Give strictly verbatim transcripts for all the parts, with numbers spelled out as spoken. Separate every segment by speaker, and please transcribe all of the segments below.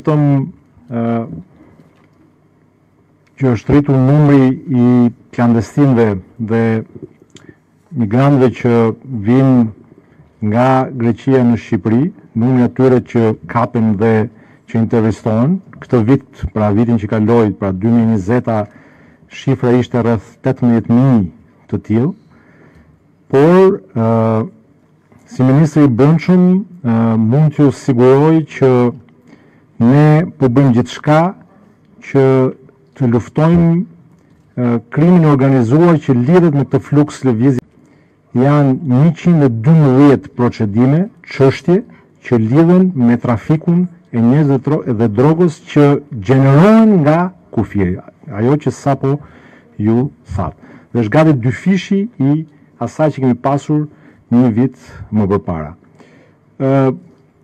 Speaker 1: Vetëm uh, që është rritur numri i klandestinëve dhe migrantëve që vinë nga Greqia në Shqipëri, numri atyre që kapen dhe që intervistohen. Këtë vit, pra vitin që kaloi, pra dy mijë e njëzeta, shifra ishte rreth tetëmbëdhjetë mijë të tillë. Por, uh, si ministri i brendshëm, uh, mund t'ju siguroj që ne po bëjmë gjithçka që të luftojmë uh, krimin e organizuar që lidhet me këtë fluks lëvizje. Janë njëqind e dymbëdhjetë procedime, çështje që lidhen me trafikun e njerëzve dhe drogës që gjenerohen nga kufiri, ajo që sapo ju thatë. Dhe është gati dy fishi i asaj që kemi pasur një vit më përpara. Uh,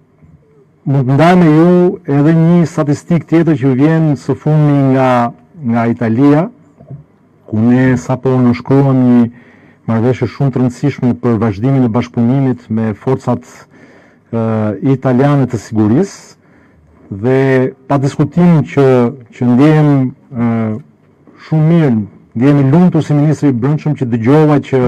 Speaker 1: mund të ndaj me ju edhe një statistik tjetër që vjen së fundmi nga, nga Italia, ku ne sapo nënshkruam një marrëveshje shumë të rëndësishme për vazhdimin e bashkëpunimit me forcat uh, italiane të sigurisë, dhe pa diskutim që, që ndjehem uh, shumë mirë, ndjehem i lumtur si ministri i brendshëm që dëgjova që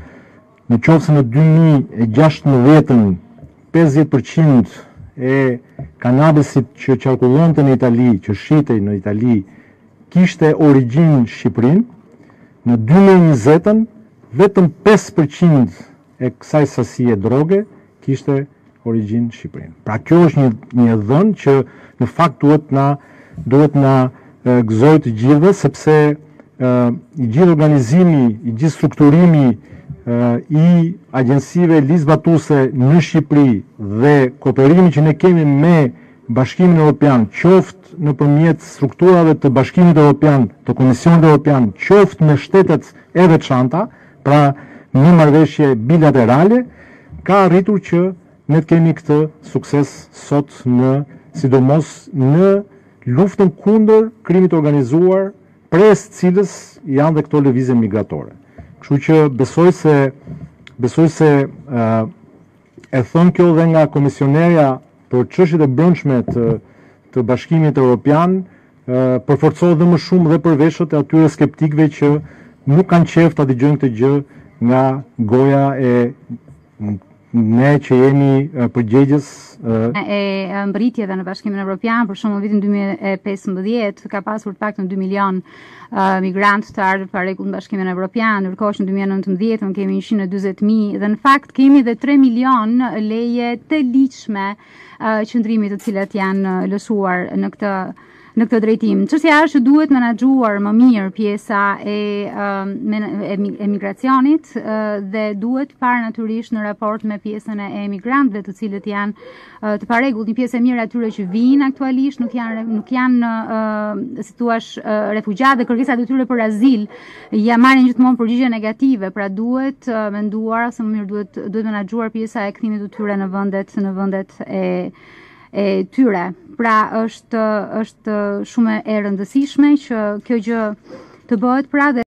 Speaker 1: në qoftë se në dy mijë e gjashtëmbëdhjetë pesëdhjetë përqind e kanabisit që qarkullonte në Itali, që shitej në Itali, kishte origjinë Shqipërinë, në dy mijë e njëzet vetëm pesë përqind e kësaj sasie droge kishte origjinë Shqipërinë. Pra kjo është një, një dhënë që në fakt duhet na duhet na e, gëzoj të gjithëve, sepse e, i gjithë organizimi, i gjithë strukturimi e, i agjensive lizbatuese në Shqipëri dhe kooperimi që ne kemi me Bashkimin Evropian, qoftë nëpërmjet strukturave të Bashkimit Evropian, të Komisionit Evropian, qoftë me shtetet e veçanta, pra një marrëveshje bilaterale, ka arritur që ne të kemi këtë sukses sot në, sidomos në luftën kundër krimit organizuar, pres cilës janë dhe këto lëvizje migratore. Kështu që besoj se, besoj se uh, e thon kjo dhe nga komisionerja për çështjet e brendshme të, të Bashkimit Evropian, uh, përforcohet dhe më shumë dhe për veshët e atyre skeptikëve që nuk kanë qejf ta dëgjojnë këtë gjë nga goja e ne që jemi uh, përgjegjës uh...
Speaker 2: e mbërritjeve në Bashkimin Evropian, për shembull vitin dy mijë e pesëmbëdhjetë ka pasur të paktën dy milion uh, migrantë të ardhur pa rregull në Bashkimin Evropian, ndërkohë që në dy mijë e nëntëmbëdhjetë kemi njëqind e dyzet mijë dhe në fakt kemi edhe tre milion leje të ligjshme uh, qëndrimit të cilat janë lëshuar në këtë në këtë drejtim. Çështja është që duhet menaxhuar më mirë pjesa e, e, e migracionit dhe duhet parë natyrisht në raport me pjesën e emigrantëve të cilët janë të parregullt. Një pjesë e mirë atyre që vinë aktualisht nuk janë nuk janë si thua refugjatë dhe kërkesat e tyre për azil ja marrin gjithmonë përgjigje negative, pra duhet menduar se më mirë duhet duhet menaxhuar pjesa e kthimit të tyre në vendet në vendet e e tyre. Pra është është shumë e rëndësishme që kjo gjë të bëhet, pra dhe